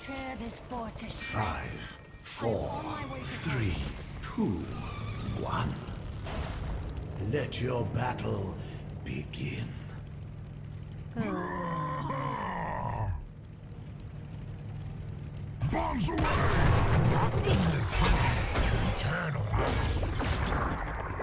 Tear this fort to shreds. 5, 4, 3, 2, 1. Let your battle begin. Bombs away! Nothing is hidden to eternalize.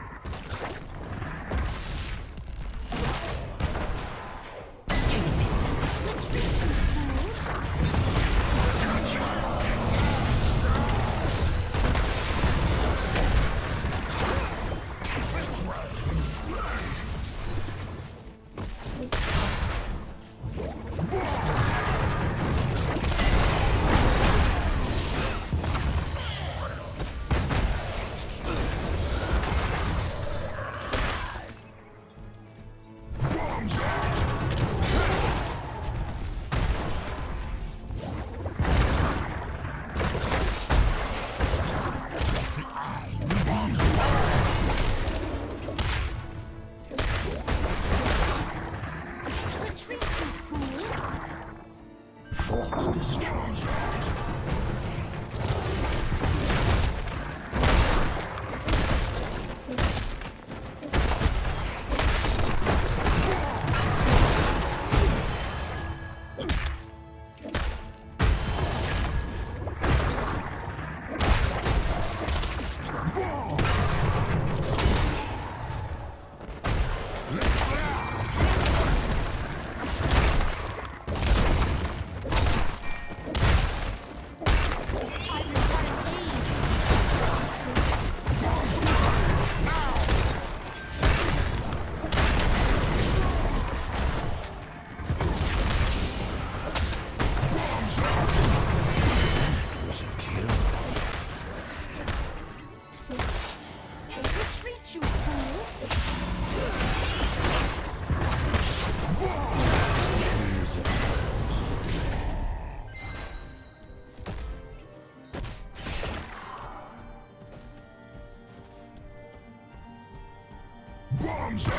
Bombs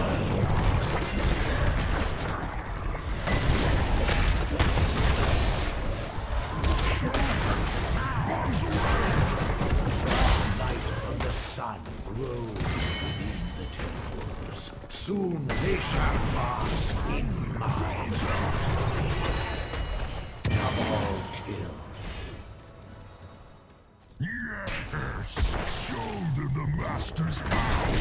Light of the sun grows within the temples. Soon they shall pass in my double kill. Yes! Show them the Master's power!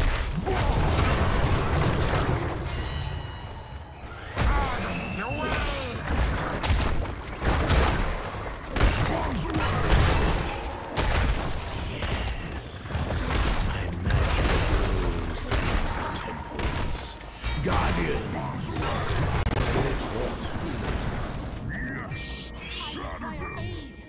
Out of the way! Bombs away! My magic grows in the temples. Guardians! Bombs away! Yes! Shatter them!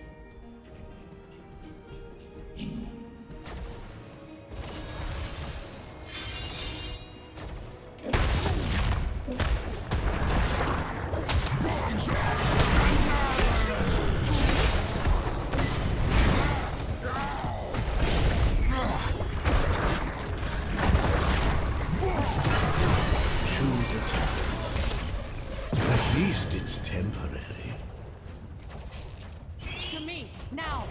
At least it's temporary. To me, now!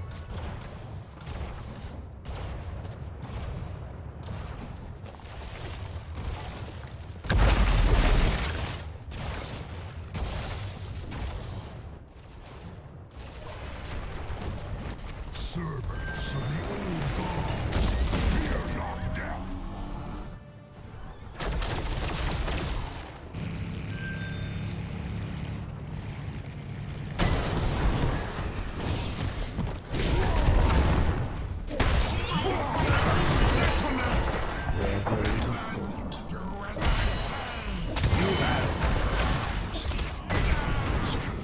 Servants of the old gods, fear not death! There is a fort. You have it's true.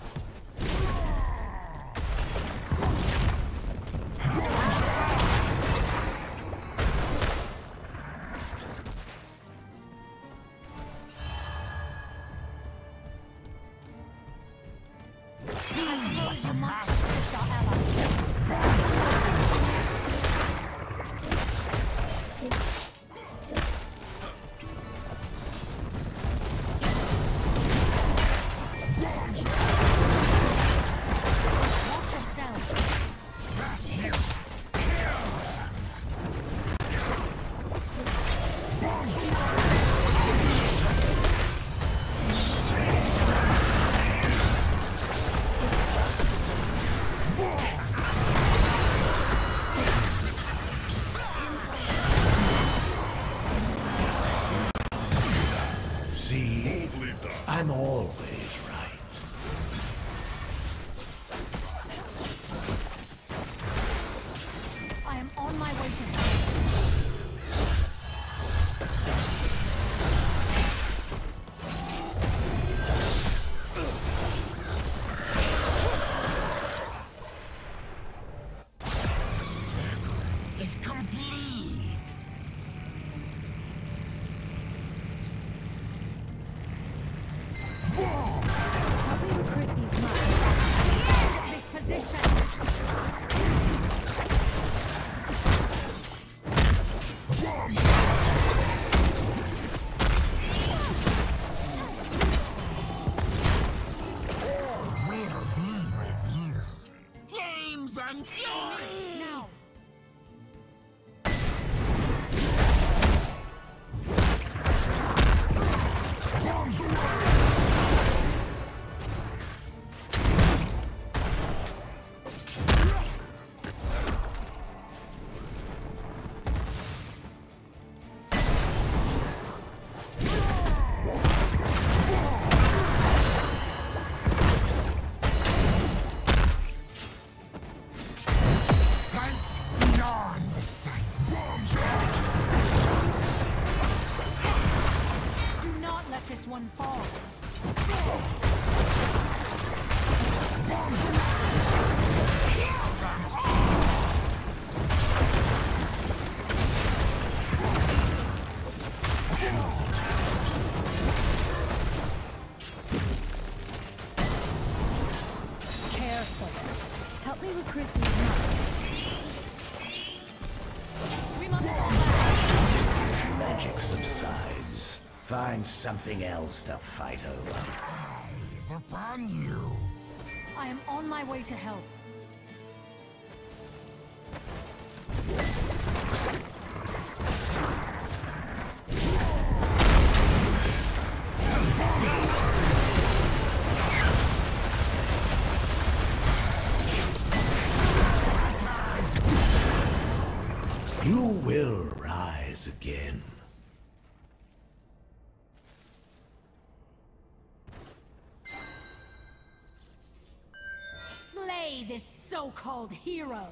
I suppose you must assist our ally. Now! Bombs away! This one fall. Careful. Help me recruit these monks. We must fall back. Magic subsides. Find something else to fight over. Eyes upon you. I am on my way to help. You will rise again. Slay this so-called hero!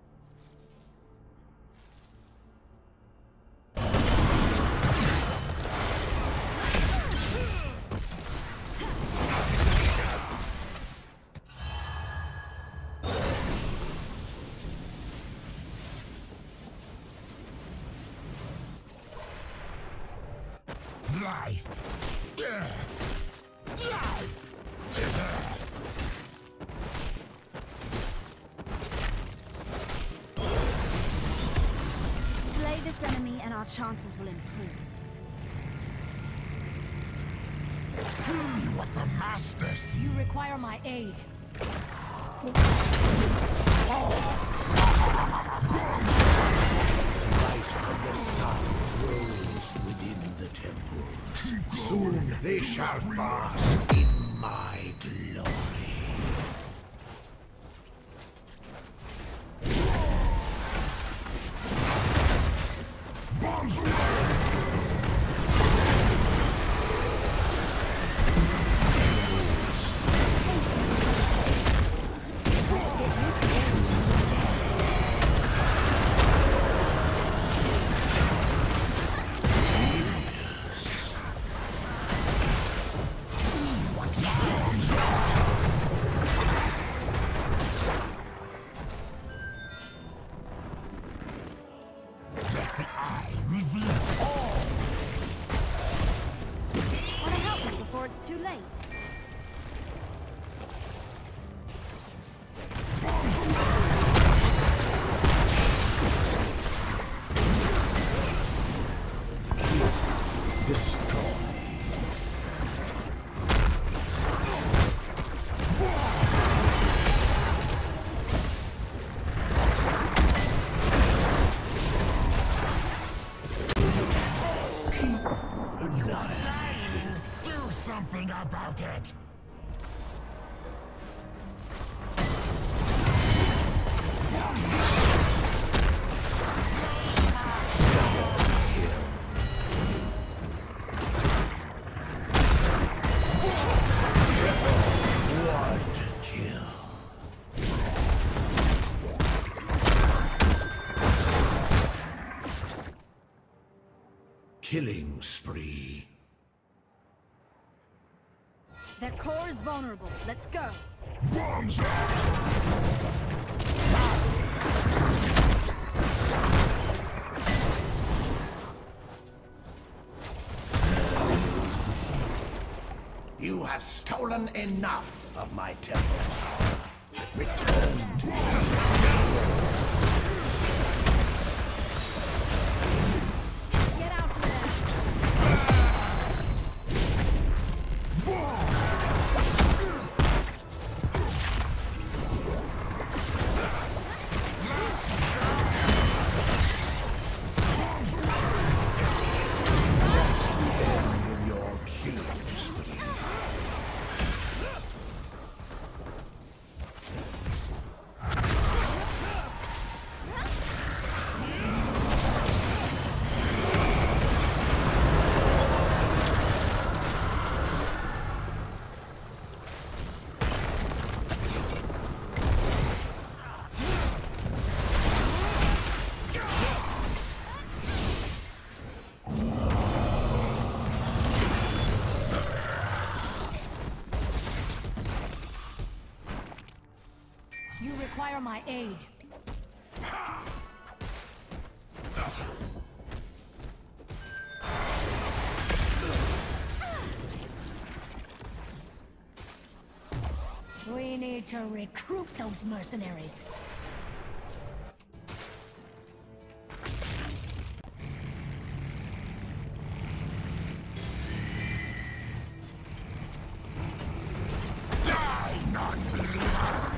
Life. Death. Life. Death. Slay this enemy and our chances will improve. See what the master sees. You require my aid. Light of the sun grows within the temples. Soon they shall bask in my glory. Bombs away! Want to help me before it's too late? Destroy. Annihilated. Do something about it! Quad kill. Killing spree. Their core is vulnerable. Let's go. Bombs out! You have stolen enough of my temple power. Return to Get out of there. You require my aid. We need to recruit those mercenaries. Die, non-believer!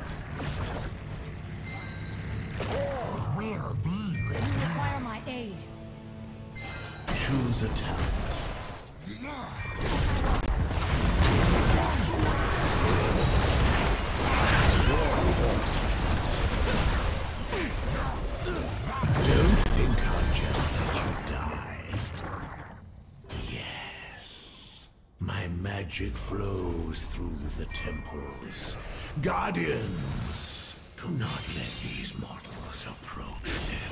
All will be You require my aid. Choose a talent. Don't think I'll just let you die. Yes. My magic flows through the temples. Guardians, do not let these mortals approach them.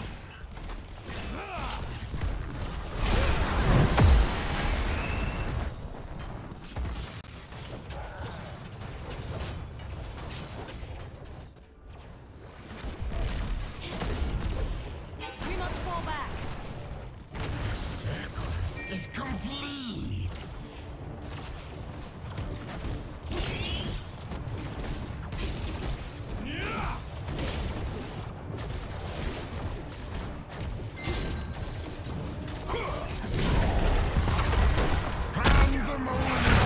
We must fall back. Circle is complete. Hand them over.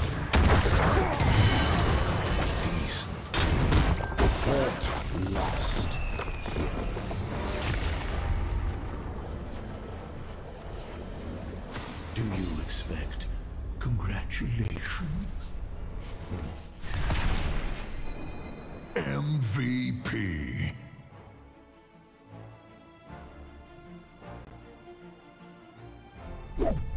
Fort lost. Do you expect congratulations? MVP.